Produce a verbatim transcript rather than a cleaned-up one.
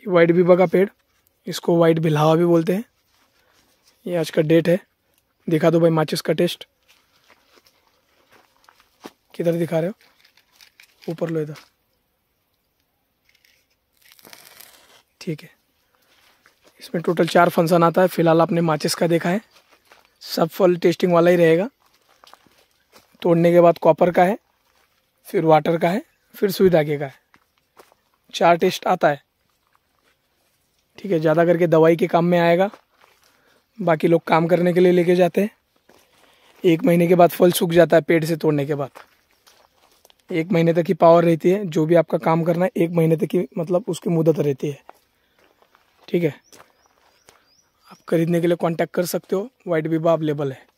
White Biba का पेड़, इसको वाइट बिल्हावा भी बोलते हैं। ये आज का डेट है। दिखा दो भाई माचिस का टेस्ट। किधर दिखा रहे हो? ऊपर लो इधर। ठीक है, इसमें टोटल चार फंक्शन आता है। फिलहाल आपने माचिस का देखा है, सब फल टेस्टिंग वाला ही रहेगा। तोड़ने के बाद कॉपर का है, फिर वाटर का है, फिर सुई धागे का है। चार टेस्ट आता है। ठीक है, ज़्यादा करके दवाई के काम में आएगा। बाकी लोग काम करने के लिए लेके जाते हैं। एक महीने के बाद फल सूख जाता है पेड़ से तोड़ने के बाद। एक महीने तक की पावर रहती है। जो भी आपका काम करना है एक महीने तक की मतलब उसकी मुद्दत रहती है। ठीक है, आप खरीदने के लिए कांटेक्ट कर सकते हो। वाइट बीबा अवेलेबल है।